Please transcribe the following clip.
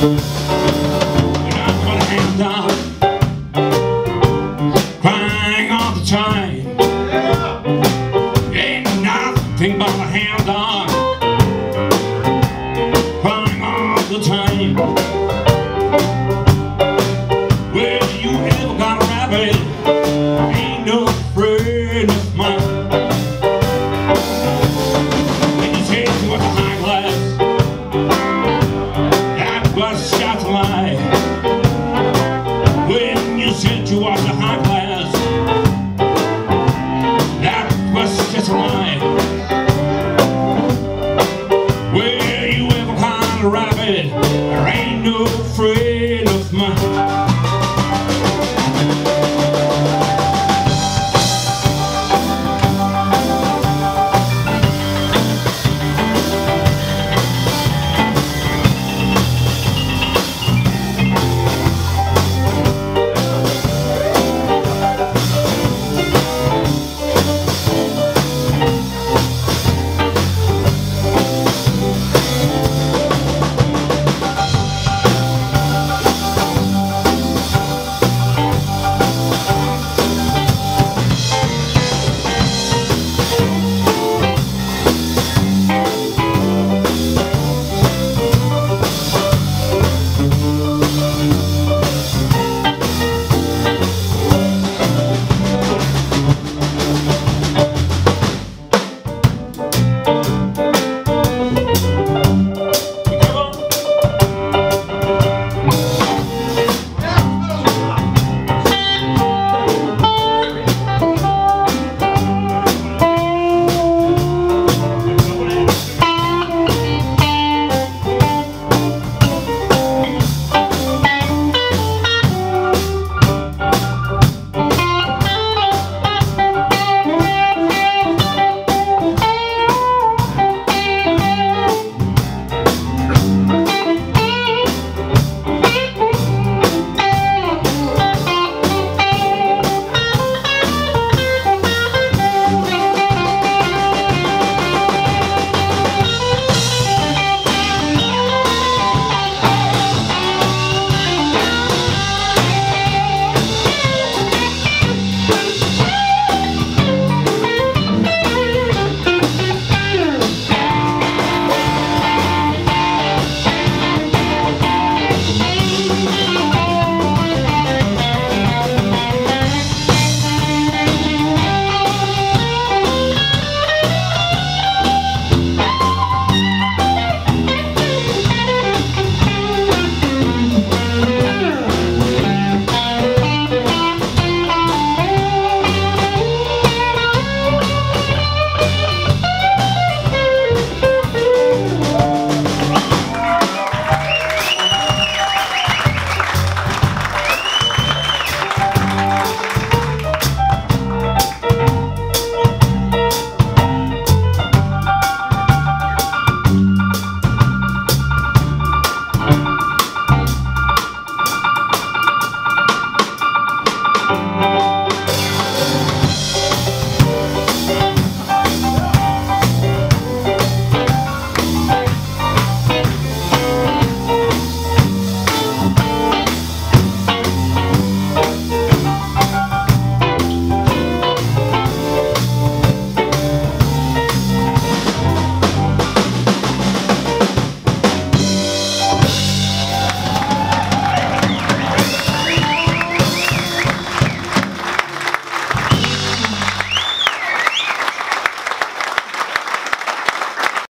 Crying all the time, ain't nothing but a hand on. Crying all the time. Well, you ever got a rabbit? Ain't no friend of mine. When you said you was a high class, that was just a lie. When you said you was a high class, that was just a lie. Well, you ever caught a rabbit?